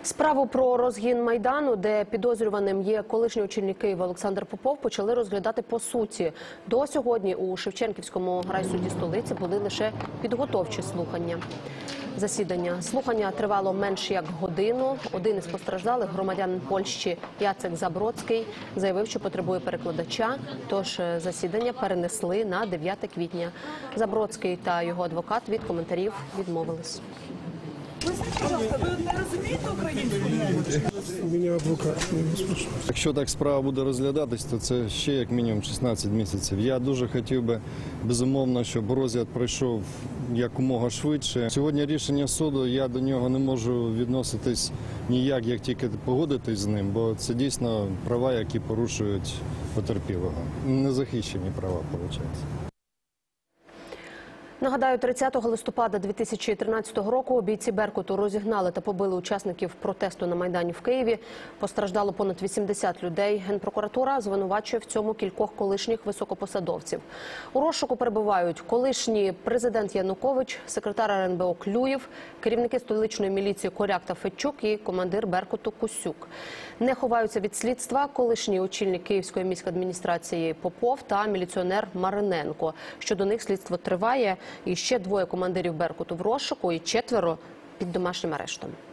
Справу про розгін Майдану, де підозрюваним є колишній очільник Києва Олександр Попов, почали розглядати по суті. До сьогодні у Шевченківському райсуді столиці були лише підготовчі слухання. Слухання тривало менш як годину. Один із постраждалих, громадянин Польщі Яцек Забродський, заявив, що потребує перекладача, тож засідання перенесли на 9 квітня. Забродський та його адвокат від коментарів відмовились. Ви не розумієте українську мову? У мене адвокат. Якщо так справа буде розглядатись, то це ще як мінімум 16 місяців. Я дуже хотів би, безумовно, щоб розгляд пройшов якомога швидше. Сьогодні рішення суду, я до нього не можу відноситись ніяк, як тільки погодитись з ним, бо це дійсно права, які порушують потерпілого. Незахищені права, виходить. Нагадаю, 30 листопада 2013 року бійці «Беркуту» розігнали та побили учасників протесту на Майдані в Києві. Постраждало понад 80 людей. Генпрокуратура звинувачує в цьому кількох колишніх високопосадовців. У розшуку перебувають колишній президент Янукович, секретар РНБО Клюєв, керівники столичної міліції Коряк та Федчук і командир «Беркуту» Кусюк. Не ховаються від слідства колишній очільник Київської міськадміністрації Попов та міліціонер Мариненко. Щодо них слідство триває. І ще 2 командирів «Беркуту» в розшуку і 4 під домашнім арештом.